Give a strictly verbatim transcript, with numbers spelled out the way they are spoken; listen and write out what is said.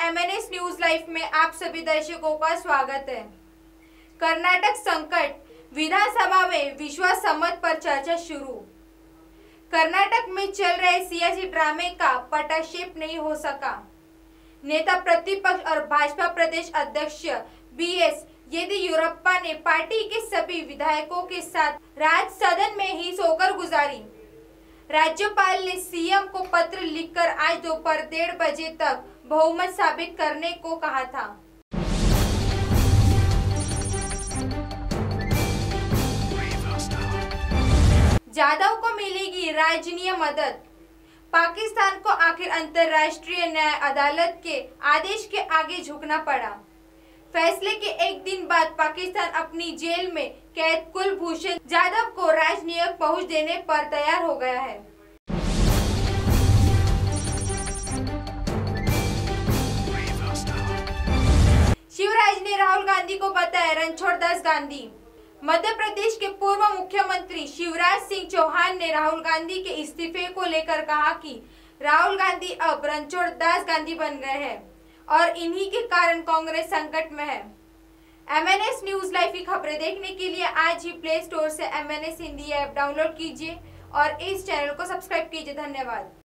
MNS news live में आप सभी दर्शकों का स्वागत है। कर्नाटक संकट, विधानसभा में विश्वास सम्मत पर चर्चा शुरू। कर्नाटक में चल रहे सियासी ड्रामे का पटाक्षेप नहीं हो सका। नेता प्रतिपक्ष और भाजपा प्रदेश अध्यक्ष बी एस येदियुरप्पा ने पार्टी के सभी विधायकों के साथ राज्य सदन में ही सोकर गुजारी। राज्यपाल ने सीएम को पत्र लिखकर आज दोपहर डेढ़ बजे तक बहुमत साबित करने को कहा था। जाधव को मिलेगी राजनीय मदद। पाकिस्तान को आखिर अंतर्राष्ट्रीय न्याय अदालत के आदेश के आगे झुकना पड़ा। फैसले के एक दिन बाद पाकिस्तान अपनी जेल में कैद कुलभूषण जाधव को राजनीतिक पहुंच देने पर तैयार हो गया है। शिवराज ने राहुल गांधी को बताया रणछोड़दास गांधी। मध्य प्रदेश के पूर्व मुख्यमंत्री शिवराज सिंह चौहान ने राहुल गांधी के इस्तीफे को लेकर कहा कि राहुल गांधी अब रणछोड़दास गांधी बन गए हैं और इन्हीं के कारण कांग्रेस संकट में है। एमएनएस न्यूज लाइव की खबरें देखने के लिए आज ही प्ले स्टोर से एमएनएस हिंदी ऐप डाउनलोड कीजिए और इस चैनल को सब्सक्राइब कीजिए। धन्यवाद।